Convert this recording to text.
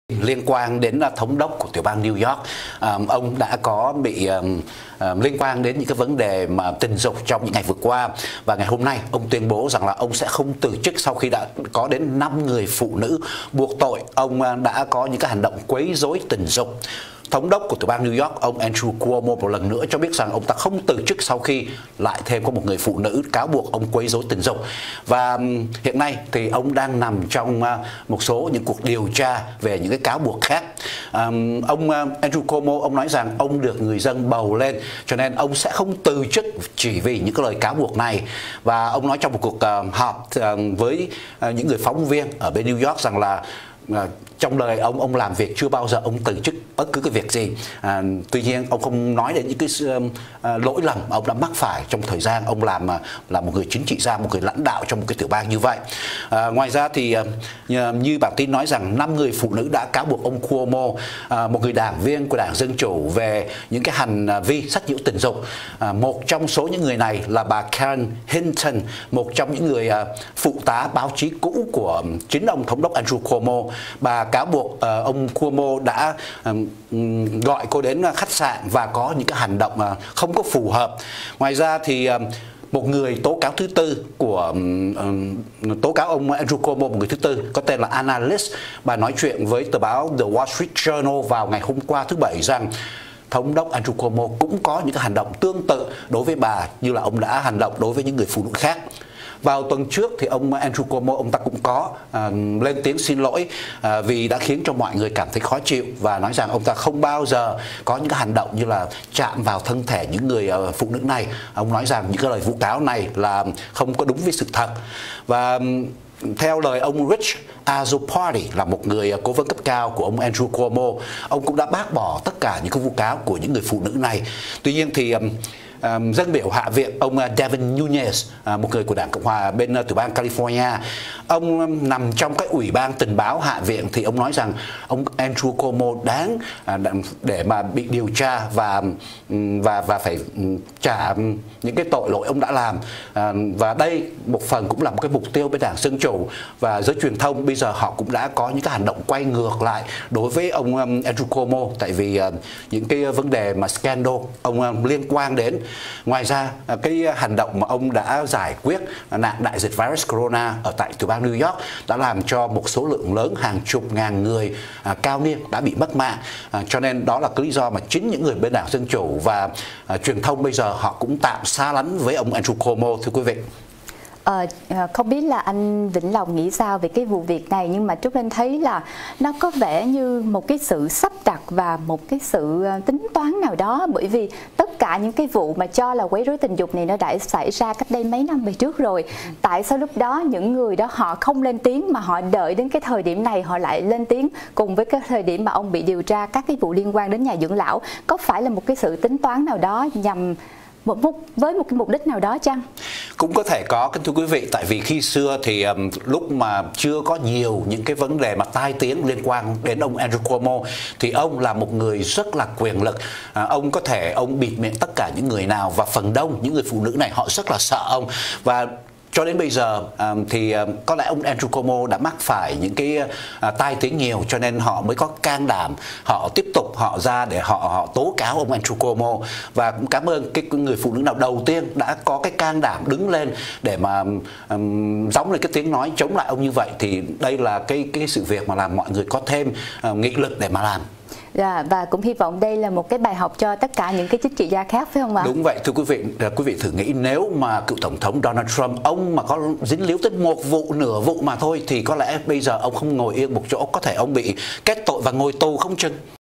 Liên quan đến thống đốc của tiểu bang New York, ông đã có bị liên quan đến những cái vấn đề mà tình dục trong những ngày vừa qua, và ngày hôm nay ông tuyên bố rằng là ông sẽ không từ chức sau khi đã có đến 5 người phụ nữ buộc tội ông đã có những cái hành động quấy rối tình dục. Thống đốc của tiểu bang New York, ông Andrew Cuomo một lần nữa cho biết rằng ông ta không từ chức sau khi lại thêm có một người phụ nữ cáo buộc ông quấy rối tình dục. Và hiện nay thì ông đang nằm trong một số những cuộc điều tra về những cái cáo buộc khác. Ông Andrew Cuomo, ông nói rằng ông được người dân bầu lên, cho nên ông sẽ không từ chức chỉ vì những cái lời cáo buộc này. Và ông nói trong một cuộc họp với những người phóng viên ở bên New York rằng là trong đời ông làm việc chưa bao giờ ông từ chức bất cứ cái việc gì. Tuy nhiên ông không nói đến những cái lỗi lầm ông đã mắc phải trong thời gian ông làm là một người chính trị gia, một người lãnh đạo trong một cái tiểu bang như vậy. Ngoài ra thì như bản tin nói rằng 5 người phụ nữ đã cáo buộc ông Cuomo, một người đảng viên của Đảng Dân Chủ, về những cái hành vi sách nhiễu tình dục. Một trong số những người này là bà Karen Hinton, một trong những người phụ tá báo chí cũ của chính ông thống đốc Andrew Cuomo. Bà cáo buộc ông Cuomo đã gọi cô đến khách sạn và có những cái hành động không có phù hợp. Ngoài ra thì một người tố cáo thứ tư của tố cáo ông Andrew Cuomo, một người thứ tư có tên là Anna List, bà nói chuyện với tờ báo The Wall Street Journal vào ngày hôm qua thứ Bảy rằng thống đốc Andrew Cuomo cũng có những cái hành động tương tự đối với bà như là ông đã hành động đối với những người phụ nữ khác. Vào tuần trước thì ông Andrew Cuomo, ông ta cũng có lên tiếng xin lỗi vì đã khiến cho mọi người cảm thấy khó chịu, và nói rằng ông ta không bao giờ có những cái hành động như là chạm vào thân thể những người phụ nữ này. Ông nói rằng những cái lời vu cáo này là không có đúng với sự thật. Và theo lời ông Rich Azzopardi, là một người cố vấn cấp cao của ông Andrew Cuomo, ông cũng đã bác bỏ tất cả những cái vu cáo của những người phụ nữ này. Tuy nhiên thì dân biểu Hạ viện ông Devin Nunes, một người của Đảng Cộng hòa bên tiểu bang California, ông nằm trong cái ủy ban tình báo Hạ viện, thì ông nói rằng ông Andrew Cuomo đáng để mà bị điều tra và phải trả những cái tội lỗi ông đã làm. Và đây một phần cũng là một cái mục tiêu với Đảng Dân Chủ, và giới truyền thông bây giờ họ cũng đã có những cái hành động quay ngược lại đối với ông Andrew Cuomo, tại vì những cái vấn đề mà scandal ông liên quan đến. Ngoài ra cái hành động mà ông đã giải quyết nạn đại dịch virus corona ở tại tiểu bang New York đã làm cho một số lượng lớn, hàng chục ngàn người cao niên đã bị mất mạng, cho nên đó là cái lý do mà chính những người bên Đảng Dân Chủ và truyền thông bây giờ họ cũng tạm xa lánh với ông Andrew Cuomo, thưa quý vị. Không biết là anh Vĩnh Long nghĩ sao về cái vụ việc này, nhưng mà Trúc Linh thấy là nó có vẻ như một cái sự sắp đặt và một cái sự tính toán nào đó, bởi vì tất cả những cái vụ mà cho là quấy rối tình dục này nó đã xảy ra cách đây mấy năm về trước rồi. Tại sao lúc đó những người đó họ không lên tiếng mà họ đợi đến cái thời điểm này họ lại lên tiếng cùng với cái thời điểm mà ông bị điều tra các cái vụ liên quan đến nhà dưỡng lão? Có phải là một cái sự tính toán nào đó nhằm với một cái mục đích nào đó chăng? Cũng có thể có, thưa quý vị, tại vì khi xưa thì lúc mà chưa có nhiều những cái vấn đề mà tai tiếng liên quan đến ông Andrew Cuomo, thì ông là một người rất là quyền lực. Ông có thể ông bịt miệng tất cả những người nào, và phần đông những người phụ nữ này họ rất là sợ ông. Và cho đến bây giờ thì có lẽ ông Andrew Cuomo đã mắc phải những cái tai tiếng nhiều, cho nên họ mới có can đảm họ tiếp tục họ ra để họ tố cáo ông Andrew Cuomo. Và cũng cảm ơn cái người phụ nữ nào đầu tiên đã có cái can đảm đứng lên để mà gióng lên cái tiếng nói chống lại ông như vậy, thì đây là cái sự việc mà làm mọi người có thêm nghị lực để mà làm. Và cũng hy vọng đây là một cái bài học cho tất cả những cái chính trị gia khác, phải không ạ? Đúng vậy, thưa quý vị thử nghĩ nếu mà cựu tổng thống Donald Trump ông mà có dính líu tới một vụ, nửa vụ mà thôi, thì có lẽ bây giờ ông không ngồi yên một chỗ, có thể ông bị kết tội và ngồi tù không chừng.